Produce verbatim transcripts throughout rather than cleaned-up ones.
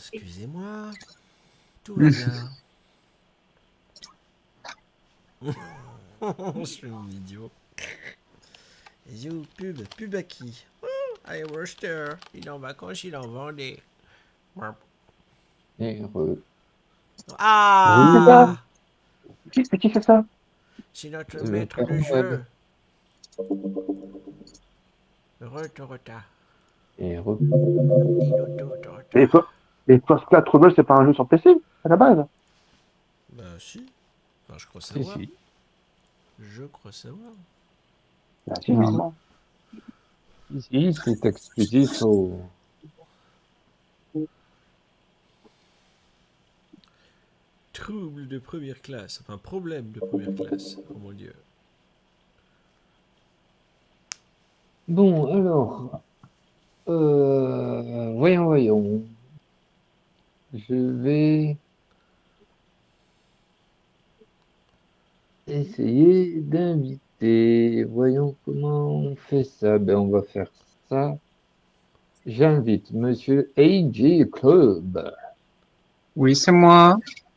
Excusez-moi. Tout va bien. Je suis un idiot. You, pub, pub à qui? Oh, allez, Worcester. Il est en vacances, il en vendait. Heureux. Ah! Qui c'est qui fait ça? C'est notre Le maître Père de Noël. jeu. Retata. Heureux. Inoto, torta. Et quoi? Et Postclass Trouble, c'est pas un jeu sur P C, à la base? Bah si. Enfin, je crois Si, savoir. si. Je crois savoir. Bah, si, normalement. Ici, c'est exclusif au... Trouble de première classe. Enfin, problème de première classe. Oh mon dieu. Bon, alors... Euh... Voyons, voyons. Je vais... essayer d'inviter. Voyons comment on fait ça. Ben, on va faire ça. J'invite Monsieur A J Club. Oui, c'est moi.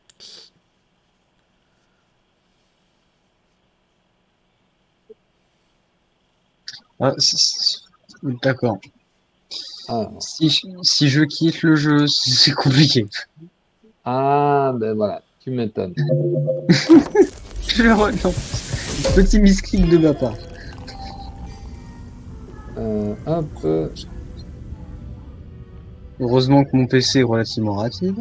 Ah, si- si- D'accord. Ah. Si, je- si je quitte le jeu, c'est compliqué. Ah, ben voilà, tu m'étonnes. Je le relance. Petit misclick de ma part. Euh, hop. Heureusement que mon P C est relativement rapide.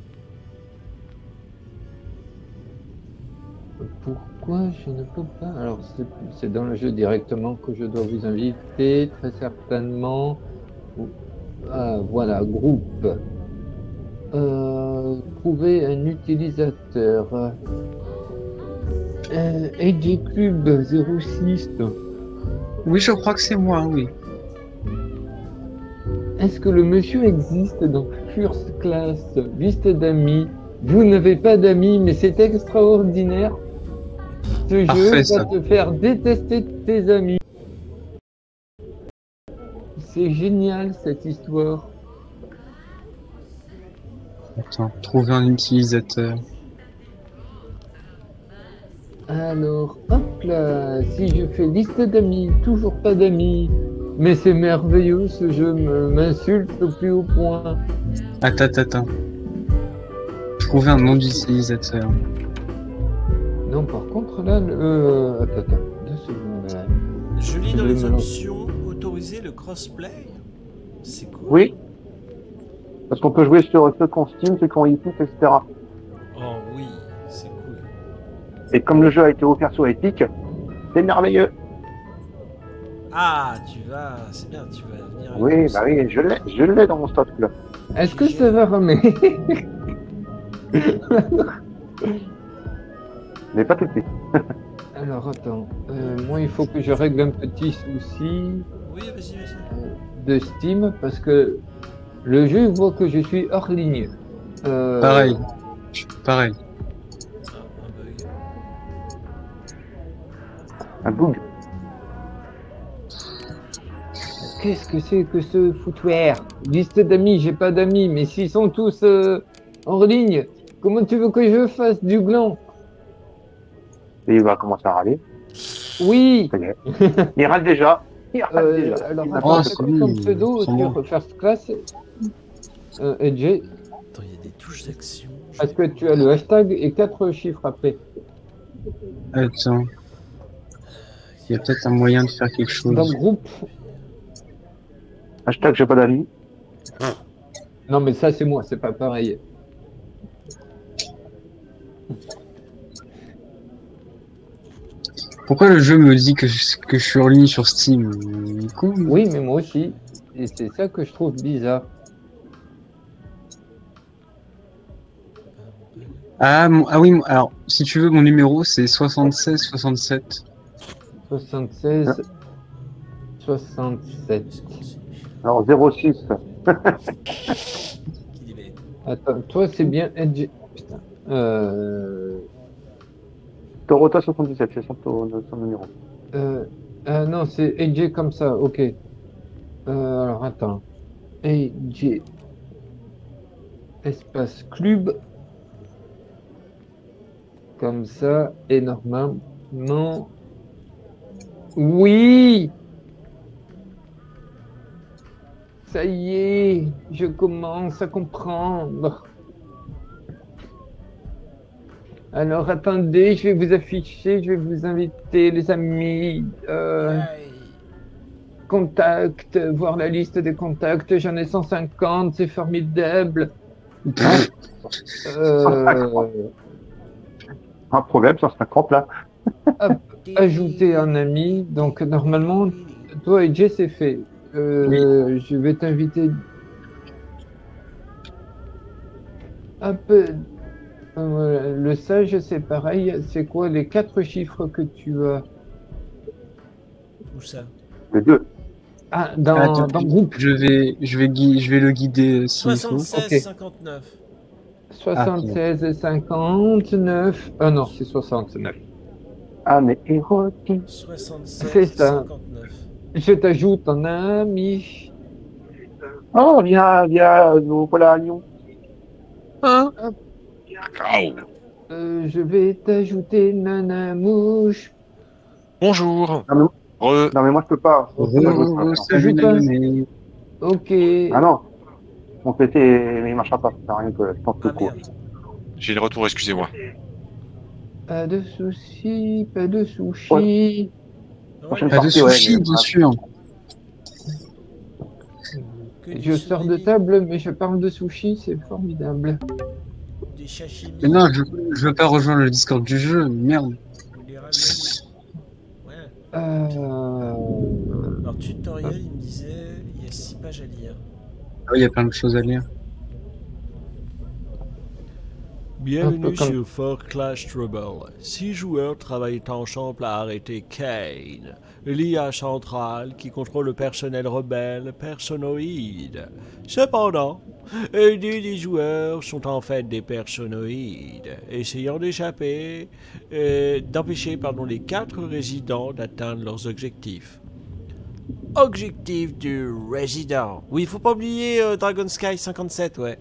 Pourquoi je ne peux pas? Alors, c'est- c'est dans le jeu directement que je dois vous inviter, très certainement. Ah, voilà, groupe. Euh, trouver un utilisateur. Euh, A J Club zéro six. Oui, je crois que c'est moi, oui. Est-ce que le monsieur existe dans First Class, liste d'amis? Vous n'avez pas d'amis, mais c'est extraordinaire. Ce Parfait, jeu va ça. te faire détester tes amis. C'est génial cette histoire. Attends, trouver un utilisateur. Alors, hop là, si je fais liste d'amis, toujours pas d'amis. Mais c'est merveilleux, ce jeu me- m'insulte au plus haut point. Attends, attends, attends. Trouver un nom d'utilisateur. Non, par contre, là, le- euh, attends, attends, deux secondes. là. Je lis Je dans vais les me lancer. options autoriser le crossplay. C'est cool. Oui. Parce qu'on peut jouer sur ceux qu'on Steam, ceux qu'on Epic, et cetera. Oh oui, c'est cool. Et comme le jeu a été offert sur Epic, c'est merveilleux. Ah, tu vas, c'est bien, tu vas venir. avec Oui, nous. bah oui, je l'ai, je l'ai dans mon stock là. Est-ce que ça va remettre? Mais pas tout de suite. Alors, attends, euh, moi, il faut que je règle un petit souci Oui, vas-y, vas-y. euh, de Steam parce que le jeu voit que je suis hors ligne. Euh, Pareil. Pareil. Ah, un bug. Un bug. Qu'est-ce que c'est que ce footwear? Liste d'amis, j'ai pas d'amis, mais s'ils sont tous euh, hors ligne, comment tu veux que je fasse du gland? Et il va commencer à râler. Oui. Ça y est. Il râle déjà. Il râle Euh, déjà. alors, Il attends, va- c'est c'est quoi comme lui, pseudo c'est sur bon. First Class? Euh, E J, Attends, il y a des touches d'action. Je parce vais que tu as le hashtag et quatre chiffres après. Attends. Il y a peut-être un moyen de faire quelque chose. Dans le groupe. Hashtag j'ai pas d'amis. Non, mais ça, c'est moi, c'est pas pareil. Pourquoi le jeu me dit que je, que je suis en ligne sur Steam? Du coup, Oui, mais moi aussi. Et c'est ça que je trouve bizarre. Ah, mon- ah oui, mon- alors, si tu veux, mon numéro, c'est soixante-seize soixante-sept. soixante-seize, soixante-sept. Alors zéro six. Qui dit bête. Attends, toi, c'est bien Edge. Putain. Euh... Torota soixante-dix-sept, c'est son, son numéro. Euh... Ah non, c'est Edge comme ça, ok. Euh, alors, attends. Edge. espace club. Comme ça, et normalement... Oui! Ça y est, je commence à comprendre. Alors attendez, je vais vous afficher, je vais vous inviter les amis. Euh, contact, voir la liste des contacts, j'en ai cent cinquante, c'est formidable. Euh, Un problème, cent cinquante là. hop, ajouter un ami, donc normalement, toi et Jay c'est fait. Euh, je vais t'inviter un peu. Euh, le sage, c'est pareil. C'est quoi les quatre chiffres que tu as? Où ça? Les deux. Ah, dans, Attends, dans le groupe. Je vais, je vais, gui- je vais le guider s'il faut. soixante-seize Ok. cinquante-neuf. soixante-seize et cinquante-neuf. Ah non, c'est soixante-neuf. Ah, mais érotique. C'est soixante-seize ça. cinquante-neuf. Je t'ajoute en ami. Oh, viens, viens, nous voilà à Lyon. Hein? Euh, je vais t'ajouter Nana Mouche. Bonjour. Non, mais, Re... non, mais moi, je peux pas. Je peux pas jouer Re- ça, non. Salut Ajoute un. Nayoné. Ok. Ah non. Mon P C, il marchera pas. Ça sert à rien que je pense que Ah quoi. merde. J'ai le retour, excusez-moi. Pas de soucis, pas de sushi. Prochaine Pas de partie, ouais, sushi, mais- bien sûr. Que Je des sors de souvenirs, table, mais je parle de sushi, c'est formidable. des sashimi, Mais non, je, je veux pas rejoindre le Discord du jeu, merde. ou des ramen. Ouais. Euh... Alors, tutoriel, il me disait, il y a six pages à lire. Ah, il y a plein de choses à lire. Un Bienvenue peu comme- sur Fort Clash Trouble. Six joueurs travaillent ensemble à arrêter Kane, l'I A centrale qui contrôle le personnel rebelle personoïde. Cependant, dix des joueurs sont en fait des personoïdes, essayant d'échapper, euh, d'empêcher pardon, les quatre résidents d'atteindre leurs objectifs. Objectif du résident. Oui, il faut pas oublier euh, Dragon Sky cinquante-sept, ouais.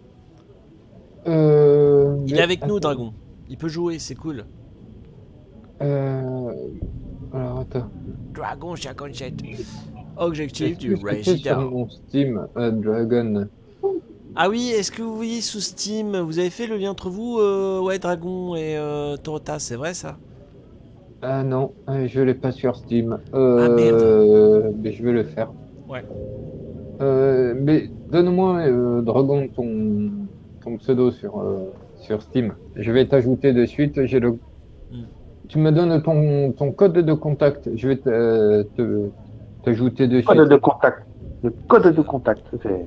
Euh... Il mais- est avec nous, attends. Dragon. Il peut jouer, c'est cool. Euh... Alors attends. Dragon cinquante-sept. Objectif Est-ce du que je peux sur résident. mon Steam euh, Dragon. Ah oui, est-ce que vous voyez sous Steam, vous avez fait le lien entre vous, euh, ouais, Dragon et euh, Torota, c'est vrai ça? Ah non, euh, je l'ai pas sur Steam. Euh... Ah, merde. Mais je vais le faire. Ouais. Euh, mais donne-moi euh, Dragon ton, ton pseudo sur, euh, sur Steam. Je vais t'ajouter de suite. J'ai le... Hmm. Tu me donnes ton, ton code de contact. Je vais te- te- t'ajouter de suite. Code de contact. Le code de contact, c'est.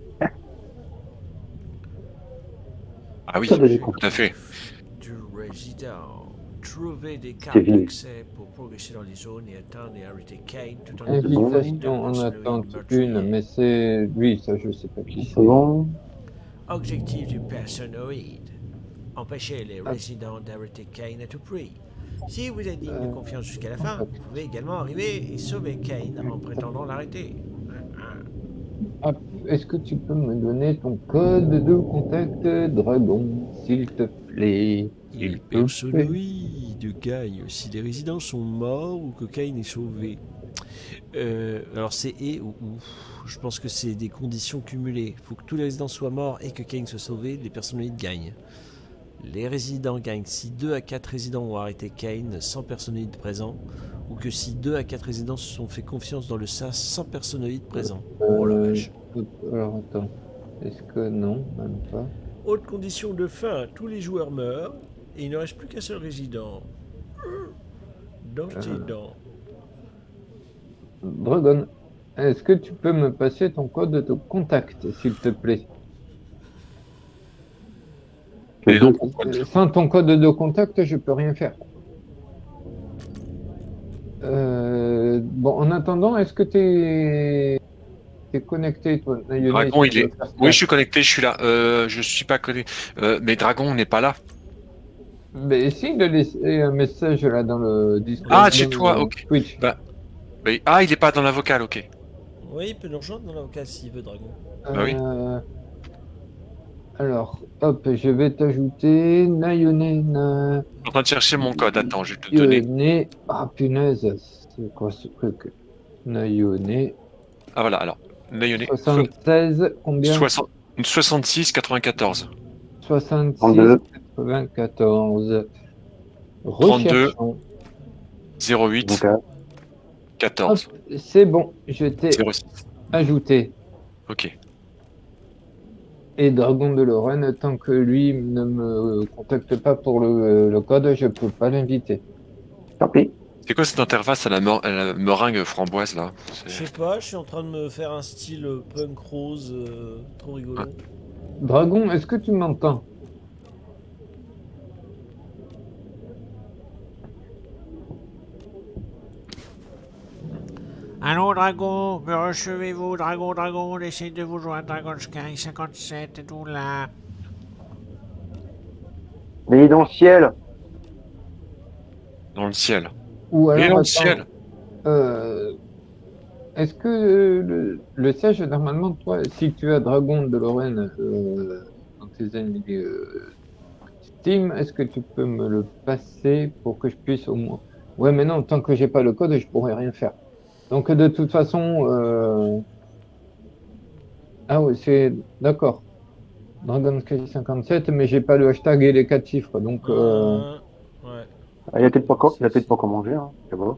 Ah oui, Code de tout contact. à fait. Du résident. Trouver des C'est cartes vide. d'accès pour progresser dans les zones et atteindre et arrêter Kane tout en Invitation en attente une, mais c'est lui, ça je sais pas qui Une c'est. seconde. Objectif du personnoïde. Empêcher les Ah. résidents d'arrêter Kane à tout prix. Si vous êtes digne de Euh. confiance jusqu'à la fin, vous pouvez également arriver et sauver Kane en prétendant l'arrêter. Ah, est-ce que tu peux me donner ton code de contact Dragon, s'il te plaît? Les S'il te plaît. personnoïdes gagnent si les résidents sont morts ou que Kane est sauvé. Euh, alors c'est et ou ou. Je pense que c'est des conditions cumulées. Il faut que tous les résidents soient morts et que Kane soit sauvé, les personnoïdes gagnent. Les résidents gagnent si deux à quatre résidents ont arrêté Kane sans personnoïde présent, ou que si deux à quatre résidents se sont fait confiance dans le S A S sans personnoïde présent. Oh la Euh, vache. alors attends, est-ce que non, même pas. Autre condition de fin, tous les joueurs meurent et il ne reste plus qu'un seul résident. Dans tes dents. Dragon, est-ce que tu peux me passer ton code de contact, s'il te plaît? Et donc, Euh, Sans ton code de contact, je peux rien faire. Euh, bon, en attendant, est-ce que tu es connecté, toi, Nayoné, Dragon, si tu il veux est. faire ça? Oui, je suis connecté, je suis là. Euh, je suis pas connecté. Euh, mais Dragon n'est pas là. Mais essaye de laisser un message là dans le Discord. Ah, chez dans toi, le ok. Twitch. Bah, mais- ah, il est pas dans la vocale, ok. Oui, il peut nous rejoindre dans l'avocat s'il veut, Dragon. Bah oui. Euh, Alors, hop, je vais t'ajouter Nayone, Je suis en train de chercher mon code. Attends, je vais te donner. Nayone. Ah, punaise, c'est quoi ce truc? Nayone. Ah voilà, alors. Nayone. soixante-seize, combien? soixante-six quatre-vingt-quatorze. soixante-six trente-deux. quatre-vingt-quatorze. trente-deux. Recherchons. zéro huit Ok. Hop, quatorze. c'est bon, je t'ai zéro six. ajouté. Ok. Et Dragon de Lorraine, tant que lui ne me contacte pas pour le, le code, je peux pas l'inviter. Tant pis. C'est quoi cette interface à la, mor- à la meringue framboise là? Je C'est- sais pas, je suis en train de me faire un style euh, punk rose euh, trop rigolo. Ouais. Dragon, est-ce que tu m'entends? Allô Dragon, me recevez-vous Dragon Dragon, on essaie de vous joindre Dragon Sky cinquante-sept, êtes-vous là? Mais il est dans le ciel. Dans le ciel. Ou Il est alors, dans le attends, ciel. euh, est-ce que euh, le, le siège, normalement, toi, si tu as Dragon de Lorraine euh, dans tes ennemis euh, Steam, est-ce que tu peux me le passer pour que je puisse au moins... Ouais, mais non, tant que j'ai pas le code, je pourrais rien faire. Donc, de toute façon... euh, Ah oui, c'est... D'accord. Dragon Sky cinquante-sept, mais j'ai pas le hashtag et les quatre chiffres, donc... euh, Euh, ouais. Ah, il a peut-être pas, co- il a peut-être pas commandé, hein. C'est bon.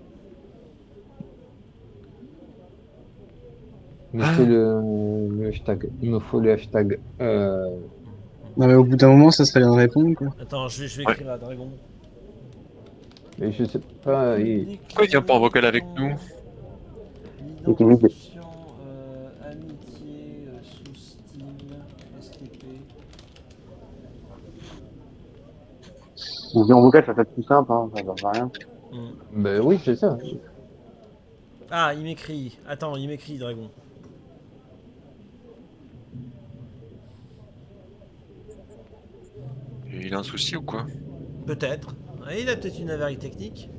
Mais c'est le, le hashtag. Il me faut le hashtag. Euh... Non, mais au bout d'un moment, ça serait bien de répondre, quoi. Attends, je vais, je vais Ouais. écrire à Dragon. Mais je sais pas. il- Pourquoi il vient pas en vocal avec nous? Il est timide. L'identifiant, euh, amitié euh, sous Steam, S T P. On vient en vocal, ça va être plus simple, hein. Ça va rien. Hmm. Ben oui, c'est ça. Ah, il m'écrit. Attends, il m'écrit, Dragon. Il a un souci ou quoi? Peut-être. Ouais, il a peut-être une avarie technique.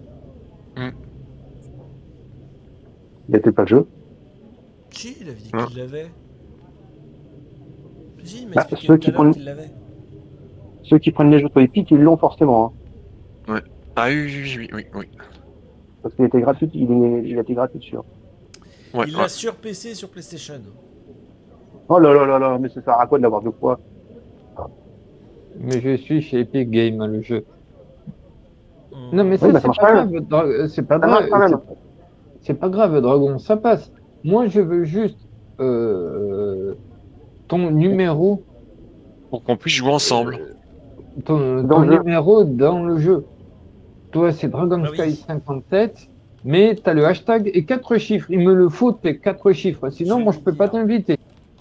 Il a peut-être pas de jeu. Si, il avait dit Hein. qu'il l'avait. Si, il m'a Bah, expliqué ceux tout qui à l'heure prennent- qu'il l'avait. Ceux qui prennent les jeux sur Epic, ils l'ont forcément, hein. Ah oui, oui, oui, oui, oui. Parce qu'il était gratuit, il, est, il a été gratuit sur. Ouais, il ouais. l'a sur P C, sur PlayStation. Oh là là là là, mais ça sert à quoi de l'avoir deux fois? Mais je suis chez Epic Games, le jeu. Hmm. Non, mais ça, Oui, bah, ça c'est marche pas quand grave. Dra- C'est pas Ça marche grave. quand même. c'est- C'est pas grave, Dragon, ça passe. Moi, je veux juste euh, ton numéro, Pour qu'on puisse jouer ensemble. ton, Dans ton le jeu. numéro dans le jeu. Toi, c'est Dragon Ah Sky oui. cinquante-sept, mais tu as le hashtag et quatre chiffres. Il me le faut, tes quatre chiffres. Sinon, Je moi, vais je peux pas dire. t'inviter.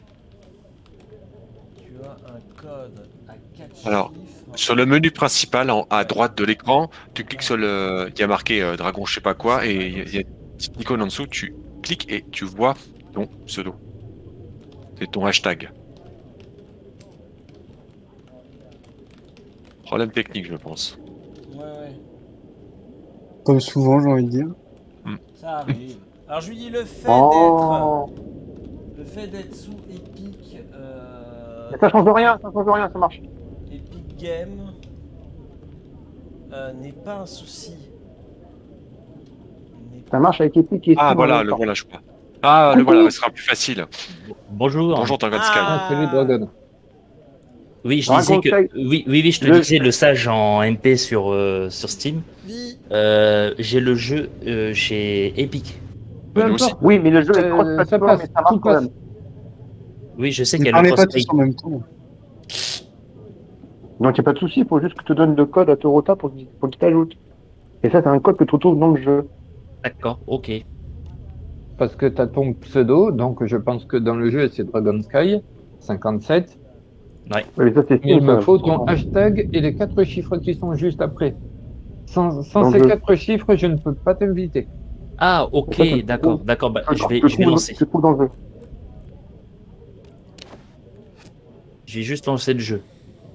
Tu as un code à quatre Alors, chiffres. Sur le menu principal, en, à droite de l'écran, tu cliques sur le. Il y a marqué euh, Dragon, je sais pas quoi, et il y a- il y a une petite icône en dessous, tu cliques et tu vois ton pseudo. C'est ton hashtag. Problème technique, je pense. Ouais, ouais. Comme souvent, j'ai envie de dire. Ça arrive. Alors, je lui dis le fait Oh. d'être. Le fait d'être sous Epic. Euh, Mais ça change rien, ça change rien, ça marche. Epic Game. euh, n'est pas un souci. N'est Ça marche avec Epic et Ah Steam en voilà, même le temps. voilà, je crois. Ah, le Coucou. voilà, ce sera plus facile. Bonjour. Bonjour, Tangan Sky. Ah, salut, Dragon. Oui, je Dragon disais que Sky. oui, oui, oui, je te Le- disais le sage en M P sur euh, sur Steam. Oui. Euh, j'ai le jeu euh, chez Epic. Peu Nous aussi. importe. Oui, mais le jeu est Euh, cross-platform, ça passe, mais ça marche tout quand passe. même. Oui, je sais Ne qu'il y a parlez le pas crossplay. tous en même temps. Donc il n'y a pas de souci, il faut juste que tu donnes le code à Torota pour qu'il pour qu'il t'ajoute. Et ça, c'est un code que tu retrouves dans le jeu. D'accord, ok. Parce que tu as ton pseudo, donc je pense que dans le jeu, c'est Dragon Sky cinquante-sept. Oui, mais ça, c'est Mais il Steam, me ça. faut ton hashtag et les quatre chiffres qui sont juste après. Sans, sans Dans ces le jeu. quatre chiffres, je ne peux pas t'inviter. Ah, En fait, ok, tu d'accord, trouves- d'accord. Bah, Tu je vais, tu je vais trouves- lancer. Tu trouves dans le jeu. Je vais juste lancer le jeu.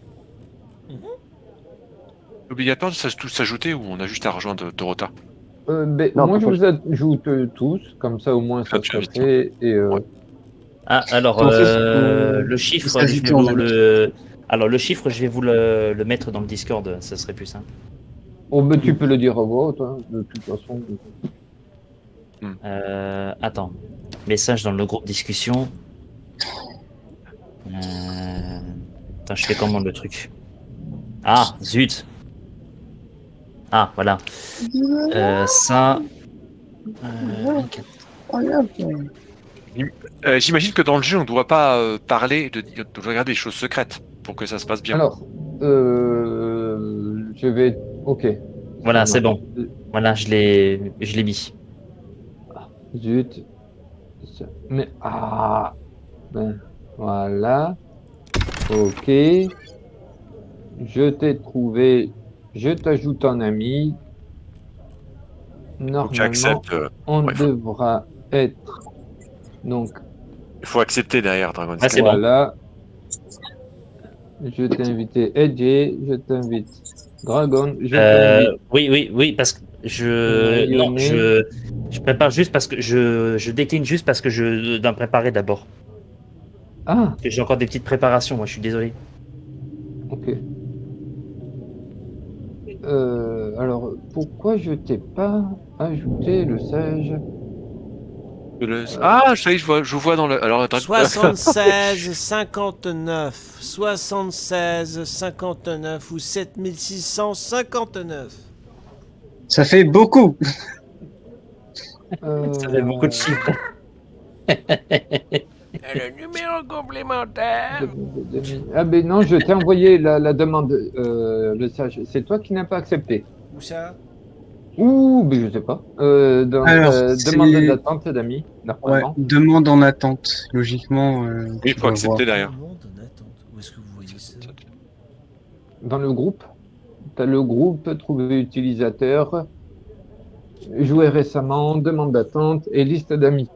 Obligatoire de s'aj- tous s'ajouter ou on a juste à rejoindre Dorota? Euh, ben, Non, moi, je faut vous ajoute euh, tous, comme ça au moins ça Ah, tu sera invites. fait. Et, euh, Ouais. Ah, alors, En fait, euh, euh, le chiffre, ça je s'ajoute vais en vous ami. le... Alors, le chiffre, je vais vous le, le mettre dans le Discord, ça serait plus simple. Oh, ben, tu peux le dire à voix haute, hein, de toute façon. Euh, attends. Message dans le groupe discussion. Euh... Attends, je fais comment le truc? Ah, zut. Ah, voilà. Euh, ça... Euh, Euh, J'imagine que dans le jeu, on ne doit pas euh, parler de, de regarder des choses secrètes pour que ça se passe bien. Alors, euh, je vais. Ok. Voilà, Ça c'est marche. bon. Voilà, je l'ai je l'ai mis. Zut. Ça- Mais ah. Ben, voilà. Ok. Je t'ai trouvé. Je t'ajoute en ami. Faut que Normalement, j'accepte. euh, on ouais, faut- devra être. Donc, Il faut accepter derrière Dragon Ah, Sky. c'est bon. voilà. Je t'ai invité Edge, je t'invite Dragon, je Euh, t'invite oui, oui, oui, parce que je... Non, Mayonnaise. je... Je prépare juste parce que... Je, je décline juste parce que je dois me préparer d'abord. Ah, Parce que j'ai encore des petites préparations, moi, je suis désolé. ok. Euh, alors, pourquoi je t'ai pas ajouté le sage? Le- Ah, ça y est, je vois, je vois dans le. Alors, attends. soixante-seize cinquante-neuf, soixante-seize cinquante-neuf ou sept mille six cent cinquante-neuf. Ça fait beaucoup. Euh, Ça fait beaucoup de chiffres. Le numéro complémentaire. de- de- de- Ah ben non, je t'ai envoyé la, la demande, euh, le sage. C'est toi qui n'as pas accepté. Où ça? Ouh, ben je sais pas. Euh, dans, Alors, euh, c'est- demande d'attente d'amis, Ouais, normalement. demande en attente. Logiquement, euh, Oui, tu faut dois accepter voir. derrière. Monde en attente. Où est-ce que vous voyez ça? Dans le groupe, tu as le groupe, trouver utilisateur, jouer récemment, demande d'attente et liste d'amis.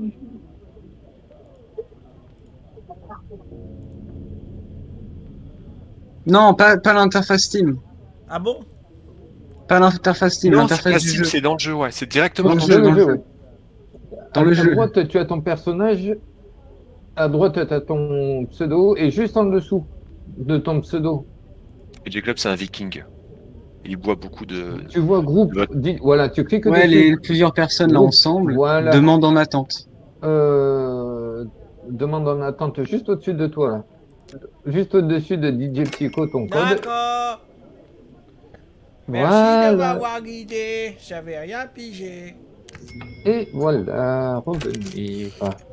Non, pas, pas l'interface Steam. Ah bon? Pas l'interface Steam, Non, c'est l'interface pas du Steam, jeu. c'est dans le jeu, ouais. C'est directement Dans dans le le jeu, jeu. dans le jeu. ouais. Dans à, le à jeu. droite, tu as ton personnage, à droite, tu as ton pseudo, et juste en dessous de ton pseudo, Et J-Club, c'est un viking. Il boit beaucoup de. tu vois groupe. Le- Dis- voilà, tu cliques Ouais, dessus. les plusieurs personnes là Groupe, ensemble. voilà. Demande en attente. Euh, demande en attente juste au-dessus de toi, là. Juste au-dessus de D J Psycho, ton code. D'accord. Merci de Voilà. m'avoir guidé. J'avais rien pigé. Et voilà, revenir.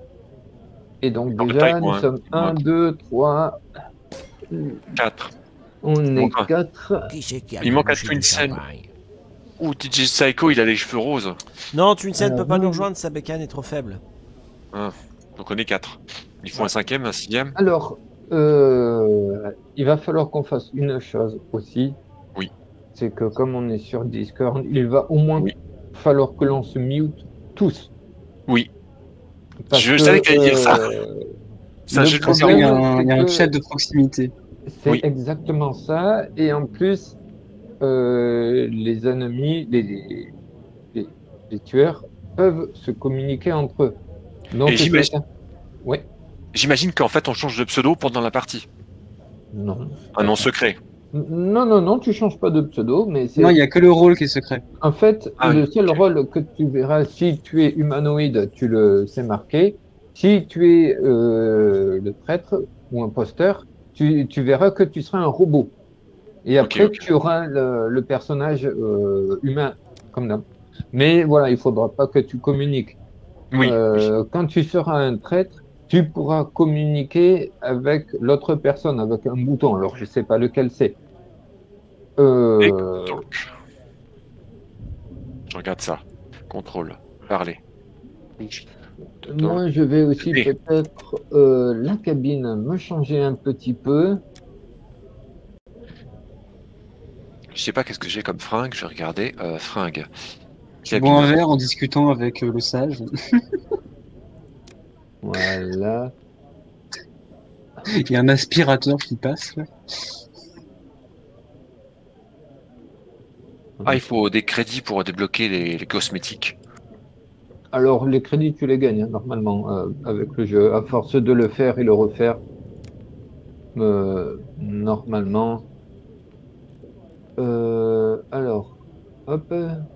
Et donc En déjà, taille, nous quoi, hein. sommes un, deux, trois, quatre. on est manque un. quatre. Qui c'est qui a Il manque un bouché Twin du Sen. champagne? Ouh, D J Psycho, il a les cheveux roses. Non, Twinsen Euh, peut pas oui. nous rejoindre, sa bécane est trop faible. Donc on est quatre. Il faut un cinquième, un sixième. Alors, euh, il va falloir qu'on fasse une chose aussi. Oui. C'est que comme on est sur Discord, il va au moins Oui. falloir que l'on se mute tous. Oui. Parce Je que, savais qu'elle allait dire ça. euh, C'est un le jeu de Comme ça, il y a problème, un, il y a c'est un que- chat de proximité. C'est Oui. exactement ça. Et en plus, euh, les ennemis, les, les, les- les tueurs peuvent se communiquer entre eux. Donc, Et j'imagine- c'est- Ouais. J'imagine qu'en fait, on change de pseudo pendant la partie. Non. Un nom secret. Non, non, non, tu changes pas de pseudo, mais c'est Non, il y a que le rôle qui est secret. en fait Ah le oui, seul ok. rôle que tu verras si tu es humanoïde, tu le sais marqué. Si tu es euh, le prêtre ou imposteur, tu, tu verras que tu seras un robot. Et Ok, après, ok. tu auras le, le personnage euh, humain comme d'hab. Mais voilà, il faudra pas que tu communiques. Oui. Euh, quand tu seras un traître, tu pourras communiquer avec l'autre personne avec un bouton. Alors, je sais pas lequel c'est. Euh, Et donc, je regarde ça. Contrôle. Parler. moi, je vais aussi Et- peut-être euh, la cabine me changer un petit peu. Je sais pas qu'est-ce que j'ai comme fringue. Je vais regarder. Euh, fringue. Je bois un verre en discutant avec euh, le sage. Voilà. Il y a un aspirateur qui passe. Là. Ah, il faut des crédits pour débloquer les, les cosmétiques. Alors, les crédits, tu les gagnes, hein, normalement, euh, avec le jeu. À force de le faire et le refaire, euh, normalement. Euh, alors, hop.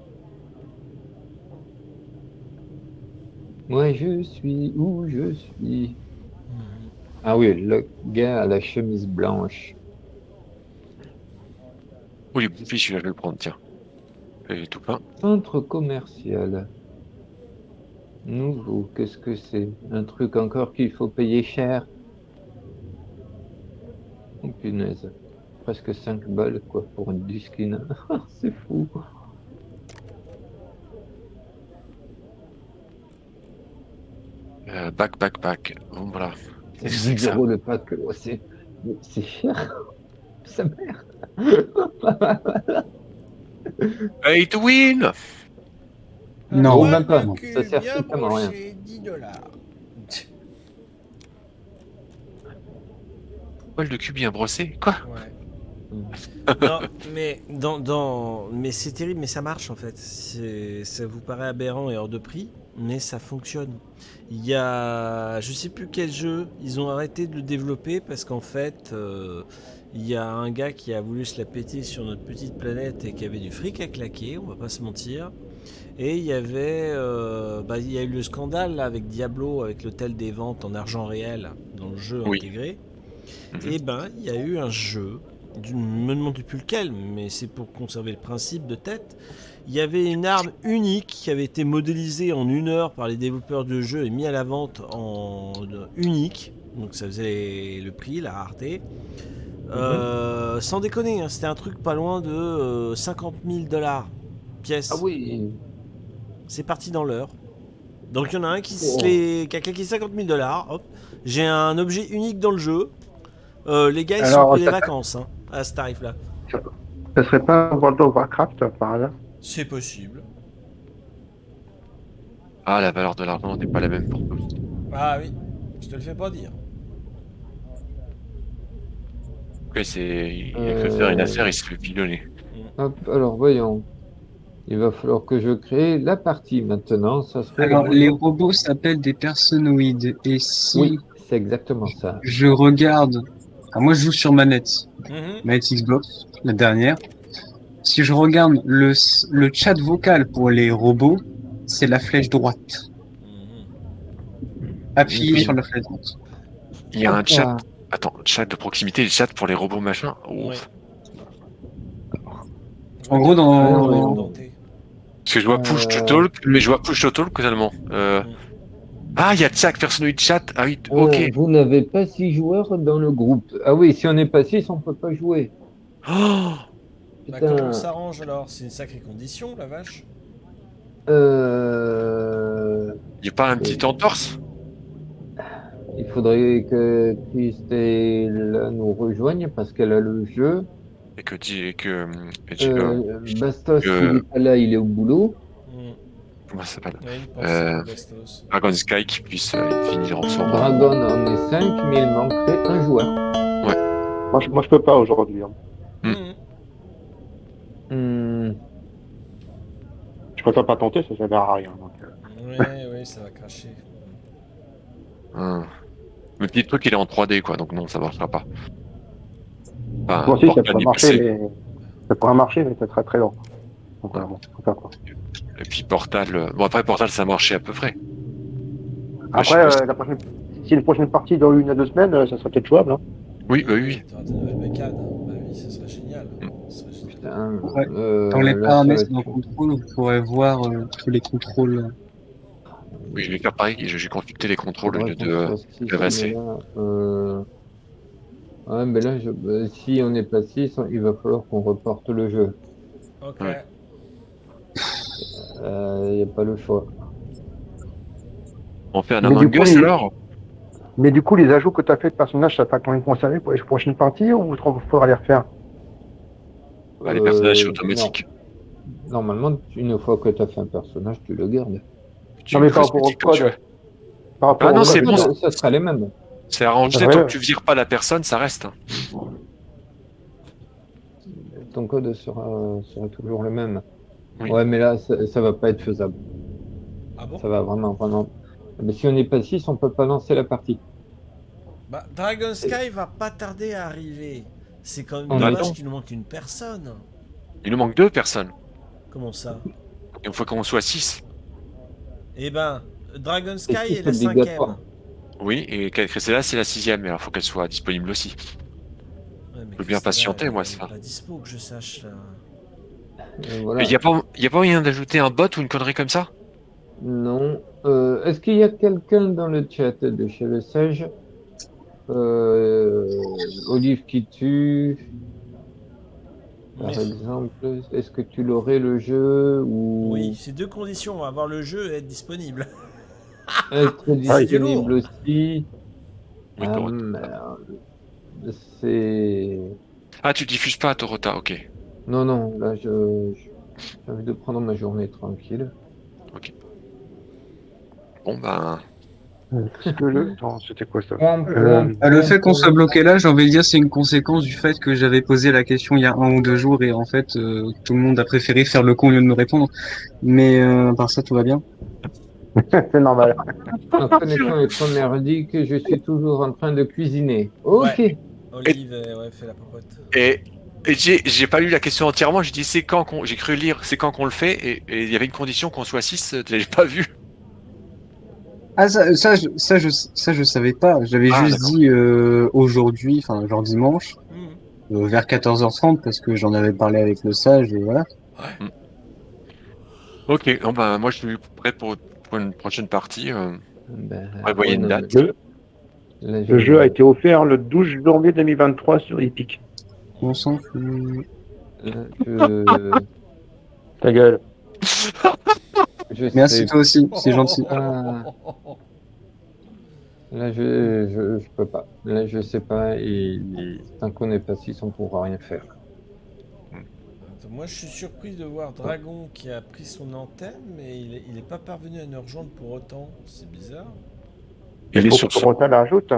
Moi, je suis où je suis. Ah oui, le gars à la chemise blanche. Oui, les bouffées, celui-là, je vais le prendre, tiens. Et tout plein. Centre commercial. Nouveau, qu'est-ce que c'est? Un truc encore qu'il faut payer cher. Oh punaise. Presque cinq balles, quoi, pour une du skin. C'est fou. Euh, back, back, back. Bon, voilà. C'est Qu'est-ce que c'est que dix ça? euros le pack. Ouais, c'est c'est cher. Sa mère. Pay to win! Non, Bon, Poil même pas. de Ça cul sert bien strictement à rien. brossé, dix dollars. Poil de cul bien brossé? Quoi? Ouais. Non, mais dans, dans... mais c'est terrible, mais ça marche en fait. C'est- Ça vous paraît aberrant et hors de prix, mais ça fonctionne. Il y a, je sais plus quel jeu, ils ont arrêté de le développer parce qu'en fait, euh, il y a un gars qui a voulu se la péter sur notre petite planète et qui avait du fric à claquer, on va pas se mentir. Et il y avait, euh, bah, il y a eu le scandale là, avec Diablo, avec l'hôtel des ventes en argent réel dans le jeu Oui. intégré. Mhm. Et ben, il y a eu un jeu, je ne me demande plus lequel, mais c'est pour conserver le principe de tête. Il y avait une arme unique qui avait été modélisée en une heure par les développeurs de jeu et mis à la vente en unique. Donc ça faisait le prix, la rareté. Euh, sans déconner, hein, c'était un truc pas loin de euh, cinquante mille dollars pièce. Ah oui. C'est parti dans l'heure. Donc il y en a un qui, se Oh. l'est- qui a claqué cinquante mille dollars. Hop. J'ai un objet unique dans le jeu. Euh, les gars, ils Alors, sont pris des ça- vacances hein, à ce tarif-là. Ça serait pas World of Warcraft par hasard? C'est possible. Ah, la valeur de l'argent n'est pas la même pour tous. Ah oui, je te le fais pas dire. Ok, c'est... Il a Euh, cru faire une affaire, il se fait pilonner. Hop, alors voyons. Il va falloir que je crée la partie maintenant. Ça serait Alors, le- les robots s'appellent des personnoïdes. Et si Oui, c'est exactement ça. je regarde... Alors, moi, je joue sur manette. Mhm. Manette Xbox, la dernière. Si je regarde le, le chat vocal pour les robots, c'est la flèche droite. Mhm. Appuyez Oui. sur la flèche droite. Il y a un Hop chat... là. Attends, chat de proximité, le chat pour les robots machin. Oh. Ouais. En gros, dans- Ah, dans- dans- dans tes- Parce que je vois push to Euh. talk, mais je vois push to talk seulement. Euh... Mm. Ah, il y a chaque personne chat. Ah oui, Euh, ok. Vous n'avez pas six joueurs dans le groupe. Ah oui, si on n'est pas six, on peut pas jouer. Oh, Bah, Putain. comment on s'arrange alors? C'est une sacrée condition, la vache. Euh, il n'y a pas un petit entorse? Il faudrait que Christelle nous rejoigne parce qu'elle a le jeu. Et que dis que. et tu- euh, Euh, Bastos, Euh. il est pas là, il est au boulot. Mhm. comment ça s'appelle? Ouais, une pensée Euh. pour Bastos. Dragon Sky qui puisse euh, finir ensemble. Dragon en est cinq, mais il manquerait un joueur. Moi, je, moi, je peux pas aujourd'hui. hein. Mm. Mhm. Hmm, Je préfère pas tenter, ça sert à rien. Donc, euh. Ouais, ouais, ça va cracher. Hum. Le petit truc il est en trois D quoi, donc non, ça marchera pas. Enfin, Moi aussi, ça Portal pourrait y marcher, passer. mais... ça pourrait marcher, mais ça serait très lent. Donc, euh, bon, faut faire quoi. Et puis Portal. euh, Bon, après Portal ça marchait à peu près. Ah, je sais Après, pas euh, la prochaine... si une prochaine partie dans une à deux semaines, euh, ça serait peut-être jouable. Hein. Oui, bah oui. T'auras des nouvelles bécanes. Bah oui, ça serait génial. Mm. Ça serait génial. putain, Ouais. euh, Dans les là, ça va paramètres être- dans le contrôle, vous pourrez voir euh, tous les contrôles. Oui, je vais faire pareil, je vais consulter les contrôles au faudrait lieu qu'on de. fasse six, de passer. mais là, euh, Ouais, mais là, je... euh, si on n'est pas six, il va falloir qu'on reporte le jeu. Ok. Ouais. Il n'y a pas le choix. On fait un Mais Among du coup, Us il- alors? Mais du coup, les ajouts que tu as fait de personnages, ça t'a quand même conservé pour les prochaines parties ou il faudra les refaire? Bah, les personnages Euh, automatiques. non. Normalement, une fois que tu as fait un personnage, tu le gardes. Tu Non, mais le par rapport au cosmétiques quand tu code. veux. Par rapport Ah non, au c'est code, bon, ça, ça sera les mêmes. C'est arrangé, Ouais, tant ouais. que tu vires pas la personne, ça reste. hein. Ton code sera, sera toujours le même. Oui. Ouais, mais là, ça, ça va pas être faisable. Ah bon? Ça va vraiment, vraiment. Mais si on n'est pas six, on peut pas lancer la partie. Bah, Dragon Sky va pas tarder à arriver. C'est quand même On dommage attend. qu'il nous manque une personne. Il nous manque deux personnes. Comment ça? Et il faut qu'on soit six. Eh ben, Dragon Sky six est la cinquième. obligatoire. Oui, et Cressella, c'est la sixième. Mais alors, il faut qu'elle soit disponible aussi. Ouais, mais Faut bien Christella, patienter, elle moi, est ça. pas dispo que je sache là. Euh, voilà. Il n'y a, pas- y a pas moyen d'ajouter un bot ou une connerie comme ça? Non. Euh, est-ce qu'il y a quelqu'un dans le chat de chez le Sage? Euh, Olive qui tue, par Mais- exemple. Est-ce que tu l'aurais le jeu ou Oui, c'est deux conditions, avoir le jeu et être disponible. être du lourd. disponible aussi? Oui, Ah, Torota. merde. C'est... Ah, tu diffuses pas à Torota, ok. Non, non, là, je, je- j'ai envie de prendre ma journée tranquille. Bon, ben. Est-ce que le... Attends, c'était quoi ça? Point, Euh, point, Ah, le point, fait qu'on point. soit bloqué là, j'ai envie de dire, c'est une conséquence du fait que j'avais posé la question il y a un ou deux jours et en fait, euh, tout le monde a préféré faire le con au lieu de me répondre. Mais euh, par ça, tout va bien. C'est normal. Ma connexion est trop merdique, je suis toujours en train de cuisiner. Ok. Ouais. Olive, euh, ouais, fait la popote. Et, et j'ai j'ai pas lu la question entièrement. J'ai dit c'est quand qu'on. J'ai cru lire c'est quand qu'on le fait. Et et il y avait une condition qu'on soit six. J'ai pas vu. Ah, ça, ça, je, ça, je, ça, je savais pas. J'avais Ah, juste d'accord. dit euh, aujourd'hui, enfin, genre dimanche, Mhm. euh, vers quatorze heures trente, parce que j'en avais parlé avec le sage, et voilà. Ok. Bon, ben, moi, je suis prêt pour, pour une prochaine partie. euh. Ben, Prévoyez une non, date. mais Le, là, je- le jeu a été offert le douze janvier deux mille vingt-trois sur Epic. On s'en fout. là, je- Ta gueule. je Merci sais toi aussi, c'est gentil. pas. Là, je, je, je peux pas. Là, je sais pas. Et, et tant qu'on n'est pas six, on pourra rien faire. Attends, moi, je suis surpris de voir Dragon qui a pris son antenne, mais il est, il est pas parvenu à nous rejoindre pour autant. C'est bizarre. Il est Faut sur que son. Torota l'ajoute.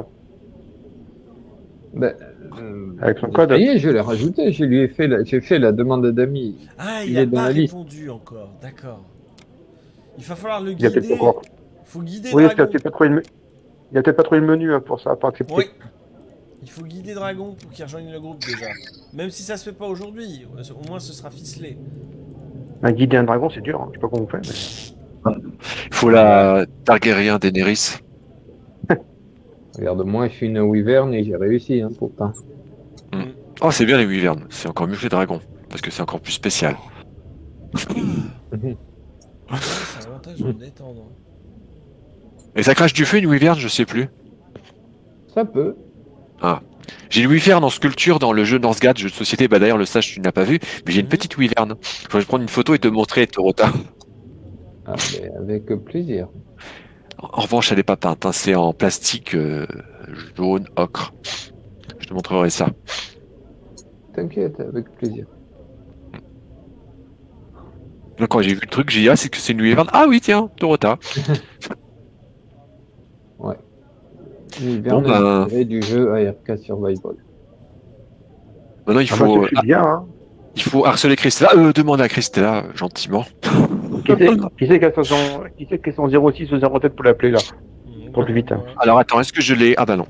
Ben, euh, Avec son ça code. y est, je l'ai rajouté. Je lui ai fait la, j'ai fait la demande d'amis. Ah, Il il est a dans pas la liste. répondu encore. D'accord. Il va falloir le Il y a peut-être guider. pas encore. Faut guider Oui, il a Dragon. peut-être pas trouvé le, me- il a peut-être pas trouvé le menu hein, pour ça, pour accepter. Oui. Il faut guider Dragon pour qu'il rejoigne le groupe déjà. Même si ça se fait pas aujourd'hui, au moins ce sera ficelé. Un guider un dragon, c'est dur. Hein. Je sais pas comment on fait. Mais... Il faut la Targaryen Daenerys. Regarde, moi, je suis une wyvern et j'ai réussi, hein, pourtant. Oh, c'est bien les wyverns. C'est encore mieux que les dragons. Parce que c'est encore plus spécial. Mhm. Ouais, c'est un avantage de me détendre. Et ça crache du feu une wyvern, je sais plus. Ça peut. J'ai une wyvern en sculpture dans le jeu Northgard, jeu de société. Bah d'ailleurs, le stage, tu n'as pas vu. Mais j'ai une Mhm. petite wyvern. Faut prendre une photo et te montrer, Torota. Ah, mais avec plaisir. En revanche, elle n'est pas peinte. Hein. C'est en plastique euh, jaune, ocre. Je te montrerai ça. T'inquiète, avec plaisir. Donc quand j'ai vu le truc, j'ai dit ah c'est que c'est une wyvern. Ah oui tiens, Torota. Wyvern Bon, ben- inspiré du jeu A R K Survival. Maintenant il Ah bah, faut, je suis bien. Hein. il faut harceler Christella. Euh, demander à Christella euh, gentiment. Qui c'est qui c'est qui a son, qui c'est qui a son zéro six ou zéro sept pour l'appeler là? Pour plus vite, hein. Alors attends, est-ce que je l'ai? Ah bah non.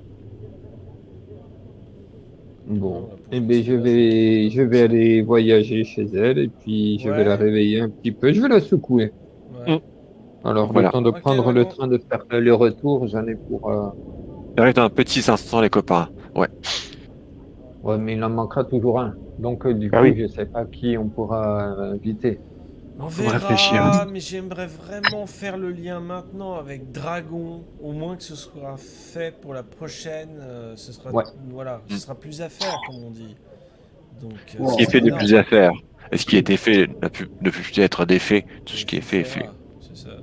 Bon, eh bien, je vais, je vais aller voyager chez elle et puis je vais Ouais. la réveiller un petit peu. Je vais la secouer. Ouais. Alors, Voilà. le temps de Ok, prendre le d'accord. train de faire le retour, j'en ai pour. euh, J'arrive dans un petit instant les copains. Ouais. Ouais, mais il en manquera toujours un. Donc, euh, du Ah coup, oui. je sais pas qui on pourra euh, inviter. On Faut verra, réfléchir. mais j'aimerais vraiment faire le lien maintenant avec Dragon, au moins que ce sera fait pour la prochaine. euh, ce sera, Ouais. voilà, ce sera plus à faire, comme on dit. Donc, euh, Ce Ce qui est c'est fait de énorme. plus à faire. Et ce qui a été fait n'a pu- ne peut plus être défait. Tout ce qui est fait est fait. Voilà, c'est ça.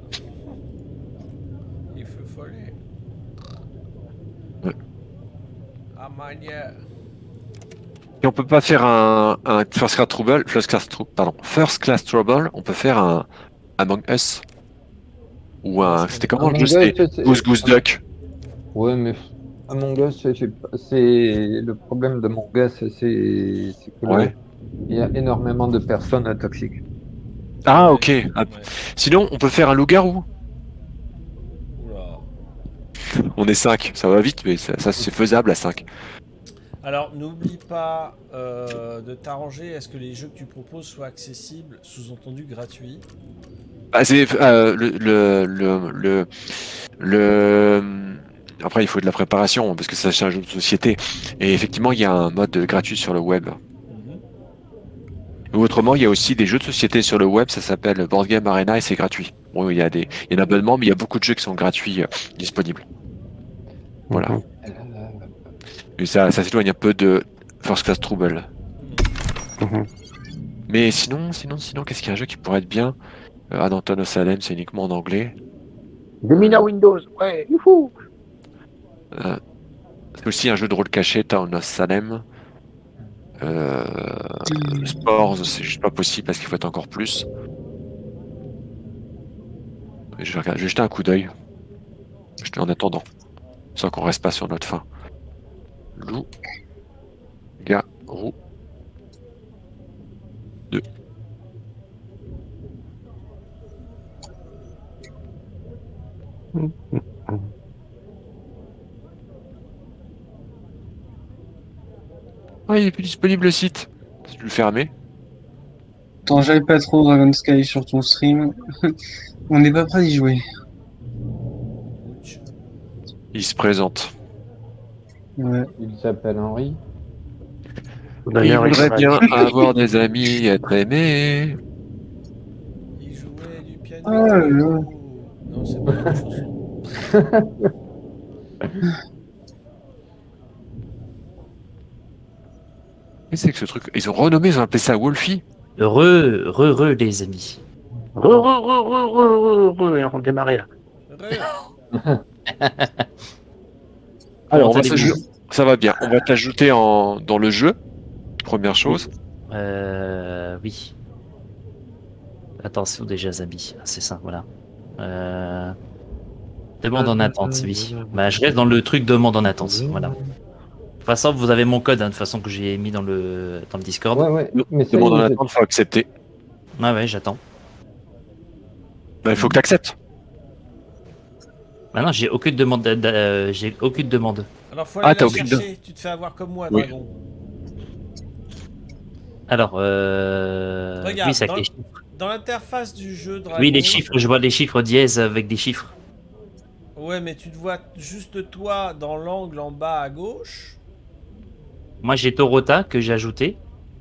Il faut foller. Ouais. À manière. Et on peut pas faire un, un first class trouble, first class trou- pardon, first class trouble. On peut faire un Among Us ou un. C'était comment le Among jeu? C'était Us, c'est- Goose Goose Duck. Ouais, mais Among Us, j'ai pas- c'est le problème de Among Us, c'est c'est que Ouais. il y a énormément de personnes toxiques. Ah ok. Ah, Ouais. Sinon, on peut faire un loup-garou. On est cinq, ça va vite, mais ça, ça c'est faisable à cinq. Alors, n'oublie pas euh, de t'arranger à ce que les jeux que tu proposes soient accessibles, sous-entendu gratuits. Ah, c'est euh, le, le, le, le, le- Après, il faut de la préparation parce que ça c'est un jeu de société. Et effectivement, il y a un mode gratuit sur le web. Mhm. Ou autrement, il y a aussi des jeux de société sur le web. Ça s'appelle Board Game Arena et c'est gratuit. Bon, il y a des, il y a un abonnement, mais il y a beaucoup de jeux qui sont gratuits euh, disponibles. Voilà. Euh, Et ça, ça s'éloigne un peu de First Class Trouble. Mhm. Mais sinon, sinon, sinon, qu'est-ce qu'il y a un jeu qui pourrait être bien? euh, Anton of Salem, c'est uniquement en anglais. Domina Windows, ouais, youhou. Euh, c'est aussi un jeu de rôle caché, Town of Salem. Euh, Spores, c'est juste pas possible parce qu'il faut être encore plus. Je vais, regarder- je vais jeter un coup d'œil. Jeter en attendant. Sans qu'on reste pas sur notre fin. Loup. Garou. deux. Ah, il est plus disponible le site. Si tu le fermer. Attends, j'aille pas trop Dragon Sky sur ton stream. On n'est pas prêt d'y jouer. Ouch. Il se présente. Ouais. Il s'appelle Henri. Il D'ailleurs, il voudrait m'a bien dit- avoir des amis, être aimé. Il jouait du piano. Oh là là. Non, c'est pas la même chanson. Qu'est-ce que c'est que ce truc? Ils ont renommé, ils ont appelé ça Wolfie. Heureux, heureux, heureux, les amis. Re, re, re, re, re, re, re, et on démarrait là. Re- Alors, on va allez-vous s'ajouter- ça va bien. On va t'ajouter en... dans le jeu. Première chose. Euh, oui. Attention déjà, Zabi. Ah, c'est ça, voilà. Euh... Demande en attente, oui. Bah, je reste dans le truc demande en attente, voilà. De toute façon, vous avez mon code, hein, de toute façon, que j'ai mis dans le, dans le Discord. Ouais, ouais. Mais ça, Demande en il- attente, faut accepter. Ouais, ouais, j'attends. Bah, il faut que tu acceptes. Maintenant, j'ai aucune demande. d'a- d'a- euh, j'ai aucune demande. Alors, faut Ah, aller t'as la aucune chercher. Tu te fais avoir comme moi, Oui. Dragon. Alors, euh... Regarde, oui, c'est dans, avec les chiffres. dans l'interface du jeu, Dragon. Oui, les chiffres, je vois les chiffres dièse avec des chiffres. Ouais, mais tu te vois juste toi dans l'angle en bas à gauche. Moi, j'ai Torota que j'ai ajouté.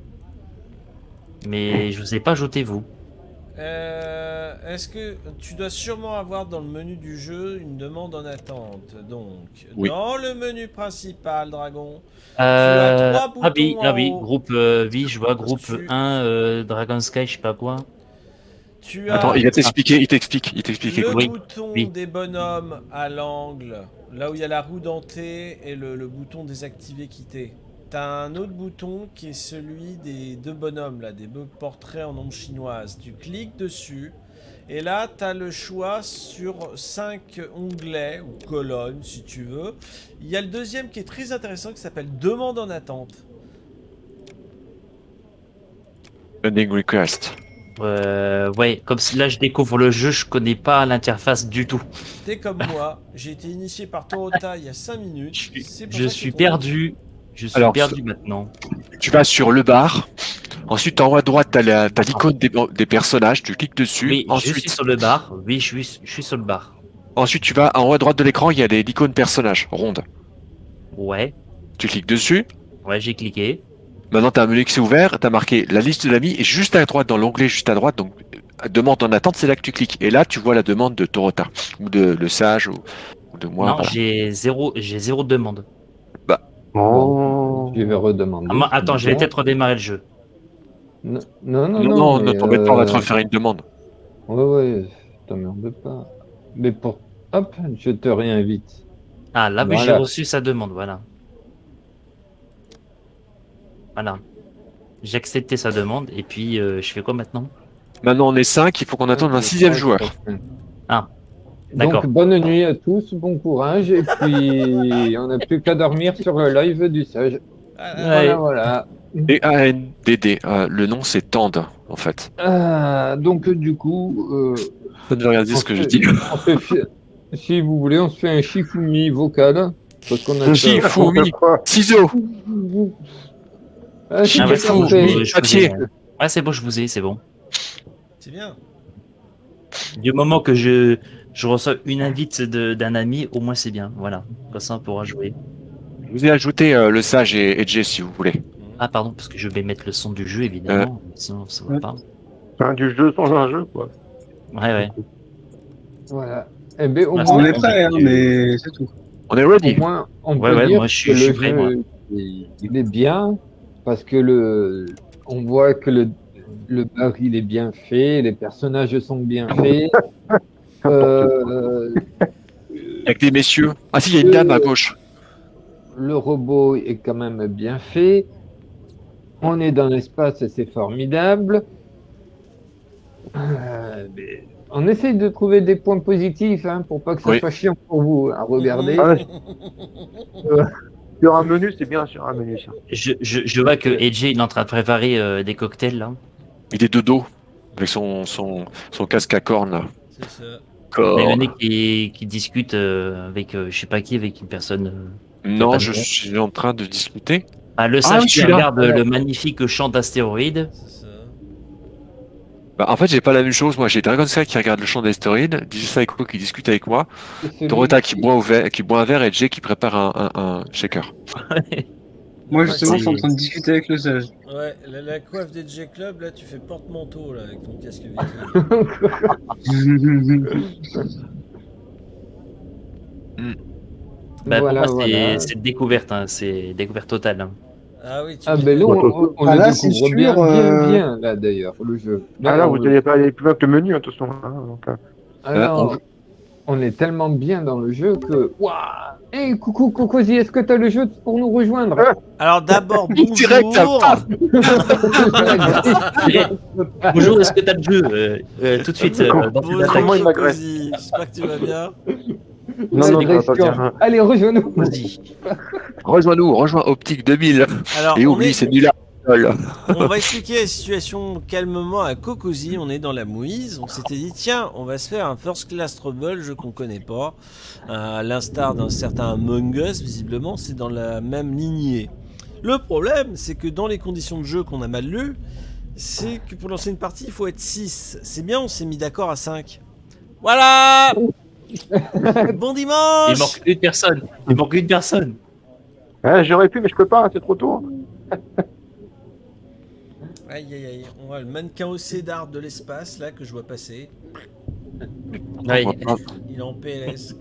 Mais je vous ai pas ajouté, vous. Euh, Est-ce que tu dois sûrement avoir dans le menu du jeu une demande en attente? Donc, Oui. dans le menu principal, Dragon, Euh... trois Ah oui, boutons ah en oui, haut. groupe, euh, oui, je vois groupe Tu- un, euh, Dragon Sky, je sais pas quoi. tu as Attends, il va t'expliquer, il t'explique, il t'explique. le écoute. Oui, bouton oui. des bonhommes à l'angle, là où il y a la roue dentée et le, le bouton désactiver quitter. T'as un autre bouton qui est celui des deux bonhommes, là, des deux portraits en ombre chinoise. Tu cliques dessus, et là, t'as le choix sur cinq onglets, ou colonnes, si tu veux. Il y a le deuxième qui est très intéressant, qui s'appelle Demande en attente. Pending request. Euh, ouais, comme si là je découvre le jeu, je connais pas l'interface du tout. T'es comme moi, j'ai été initié par Torota il y a cinq minutes. Je suis, c'est pour je ça que suis ton- perdu. Je suis Alors, perdu maintenant. Tu vas sur le bar. Ensuite, en haut à droite, t'as la- t'as l'icône des, des personnages. Tu cliques dessus. Oui, je ensuite, suis sur le bar. Oui, je suis, je suis sur le bar. ensuite, tu vas en haut à droite de l'écran. Il y a des l'icône personnages ronde. Ouais, Tu cliques dessus. ouais, j'ai cliqué. Maintenant, tu as un menu qui s'est ouvert, tu as marqué la liste d'amis, et juste à droite, dans l'onglet juste à droite, donc euh, demande en attente, c'est là que tu cliques. Et là, tu vois la demande de Torota, ou de Le Sage, ou, ou de moi. non, voilà. j'ai zéro, j'ai zéro demande. Oh. Je vais redemander. Ah, moi, attends, je vais Déjà. peut-être redémarrer le jeu. Non, non, non. Non, non, ne mais, t'embête pas, on va te euh, refaire une demande. Ouais, ouais, t'emmerdes pas. Mais pour. Hop, je te réinvite. Ah, là, oui, j'ai Voilà. reçu sa demande, voilà. Voilà. J'ai accepté sa demande, et puis euh, je fais quoi maintenant? Maintenant, on est cinq, il faut qu'on attende un sixième joueur. Ah, d'accord. Donc, bonne nuit à tous, bon courage, et puis on n'a plus qu'à dormir sur le live du Sage. Ah, Ouais. Voilà, voilà. D A N D D, euh, le nom c'est Tande, en fait. Ah, donc, du coup, euh, Ça devait regarder ce que je dis. on fait, fi- si vous voulez, on se fait un Shifumi vocal. Parce qu'on a Shifumi. ça. Fumi. Ciseaux. Ah, c'est Ah ouais, c'est bon, je parfait. vous, je vous Papier. ai. Ouais, c'est bon, je vous ai, c'est bon. C'est bien. Du moment que je, je reçois une invite de- d'un ami, au moins c'est bien. Voilà. Comme ça, on pourra jouer. Je vous ai ajouté euh, le sage et, et Jay si vous voulez. Ah, pardon, parce que je vais mettre le son du jeu, évidemment. Sinon, ça va Ouais. pas. Enfin, du jeu sans un jeu, quoi. Ouais, ouais. Voilà. Eh ben, au Ah, moins, On est prêt, hein, mais c'est tout. On est au ready. moins, on Ouais, peut ouais, dire moi, je suis- que je suis le prêt, jeu, moi. il il est bien. Parce que le, on voit que le, le baril est bien fait, les personnages sont bien faits. Euh, Avec des messieurs. Ah si, il y a une dame à gauche. le robot est quand même bien fait. On est dans l'espace et c'est formidable. Euh, mais on essaye de trouver des points positifs hein, pour pas que ça Oui. soit chiant pour vous à regarder. Ah ouais. Sur un menu, c'est bien sur un menu, ça. Je, je, je vois que A J il est en train de préparer euh, des cocktails, là. Il est de dos. Avec son, son, son casque à cornes. là. C'est ça. Il y a Cornes. le mec qui, qui discute euh, avec, euh, je sais pas qui, avec une personne. euh, Non, pas je de nom. suis en train de discuter. Ah, le Ah sage oui, qui celui-là. regarde le magnifique champ d'astéroïdes. C'est ça. Bah, en fait, j'ai pas la même chose. Moi, j'ai Dragon Sky qui regarde le champ d'astéroïdes, D J Psycho qui discute avec moi, C'est celui Dorota qui boit, au verre, qui boit un verre et Jay qui prépare un, un, un shaker. Moi, Ouais, justement, je suis en c'est- train de discuter avec le sage. Ouais, la, la coiffe des J Club, là, tu fais porte-manteau, là, avec ton casque viking. Bah, Voilà, pour moi, c'est voilà. c'est découverte, hein, c'est découverte totale. hein. Ah oui, tu Ah m'étonnes. ben là, on, on- on Ah, le là, c'est découvre sûr, bien, bien, euh, bien, là d'ailleurs, le jeu. Ah là, on- vous n'allez pas aller plus loin que le menu, hein, de toute façon. hein, donc, euh. alors, on est tellement bien dans le jeu que... Waouh. Hey, coucou, Cocosi, est-ce que tu as le jeu pour nous rejoindre? Alors d'abord, Direct, ça bonjour. passe. Bonjour, est-ce que t'as le jeu euh, euh, tout de suite euh, dans tes Bonjour, attaques. Comment il m'agresse. Cozy. J'espère que tu vas bien. Non, non, ça va pas Agression. bien. Allez, rejoins-nous. Vas-y. Rejoins-nous, rejoins Optique deux mille. Alors, Et on, oublie, est- c'est nul à lol. on va expliquer la situation calmement à Cocosi. On est dans la mouise. On s'était dit, tiens, on va se faire un First Class Trouble, jeu qu'on connaît pas. À l'instar d'un certain Among Us, visiblement, c'est dans la même lignée. Le problème, c'est que dans les conditions de jeu qu'on a mal lues, c'est que pour lancer une partie, il faut être six. C'est bien, on s'est mis d'accord à cinq. Voilà. Bon dimanche. Il manque une personne. Il manque une personne. Ouais, j'aurais pu, mais je peux pas, hein, c'est trop tôt. Aïe aïe aïe, on a le mannequin au cédar de l'espace là que je vois passer. Ouais, Il est en P L S.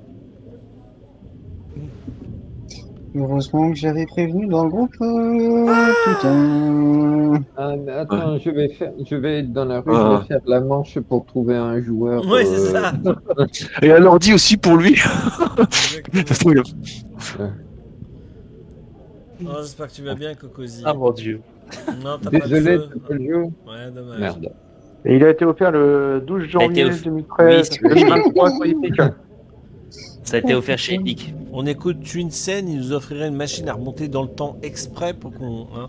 Heureusement que j'avais prévenu dans le groupe. euh, Putain. Ah, mais attends, je vais faire, je vais être dans la rue, Ah. je vais faire la manche pour trouver un joueur. Ouais, c'est euh, ça. Et un ordi aussi pour lui. Ça se trouve, il a- Oh, j'espère que tu vas bien, Cocosi. Ah mon dieu. Non, t'as pas de Désolé, feu. t'as pas le jeu. Ouais, dommage. Merde. Et il a été offert le douze janvier off- deux mille treize, Oui, deux mille vingt-trois sur Epic. Ça a été offert chez Epic. On écoute une scène, il nous offrirait une machine à remonter dans le temps exprès pour qu'on. Hein.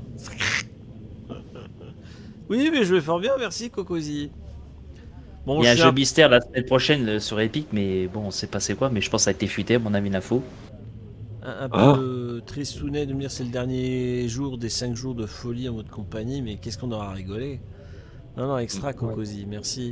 Oui, mais je vais fort bien, merci, Cocosi. Bon, Il y a un je jeu suis un- mystère la semaine prochaine euh, sur Epic, mais bon, on sait pas c'est quoi, mais je pense que ça a été fuité, à mon avis, l'info. un, un Ah. peu tristounet de me dire c'est le dernier jour des cinq jours de folie en votre compagnie, mais qu'est-ce qu'on aura rigolé. Non, non, extra Cocosi, merci.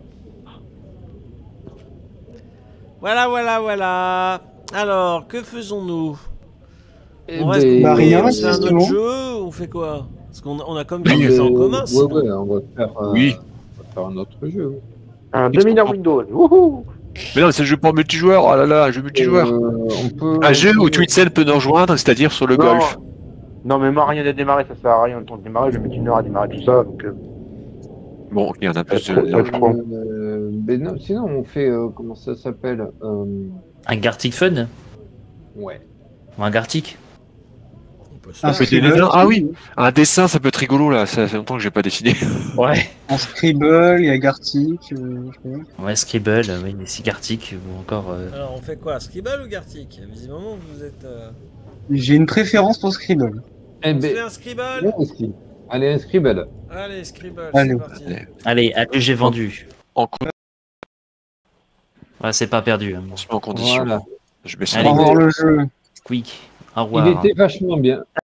Voilà, voilà, voilà. Alors, que faisons-nous Eh On reste ben, coupé, Bah, rien, on fait un c'est autre bon. jeu, on fait quoi Parce qu'on on a comme euh, des ça en commun, ouais, sinon. ouais, on va faire, euh, Oui. on va faire un autre jeu. Un demi-heure Windows. Wouhou. Mais non, c'est un jeu pour multijoueur. Oh là là, un jeu multijoueur. Euh, on peut, Un jeu on où peut- Twitchen peut nous rejoindre, c'est-à-dire sur le Non. golf. Non, mais moi, rien n'a démarré, ça sert à rien. Le temps de démarrer, je vais mettre une heure à démarrer tout ça. Donc, euh, Bon, ok, on a plus Ça va de. être trop. Euh, ben non, sinon, on fait, euh, comment ça s'appelle euh, Un Gartic Fun Ouais. ou un Gartic. On peut se Ah, faire. fait des dessins. Ah oui, un dessin, ça peut être rigolo là. Ça fait longtemps que j'ai pas dessiné. Ouais. En Scribble, il y a Gartic. euh, je sais pas. Ouais, Scribble, oui, mais c'est Gartic ou encore. euh, Alors, on fait quoi Scribble ou Gartic Visiblement, vous êtes. euh, J'ai une préférence pour Scribble. Eh On se fait ben, un Scribble moi aussi. Allez, un scribble. Allez, Scribble, Allez. c'est parti. Allez. Allez, allez, j'ai vendu. En coup. Ah, c'est pas perdu. hein. On se met en condition. Voilà. Je mets ça Allez, en Au revoir le jeu. Quick. Au Il revoir. était vachement bien.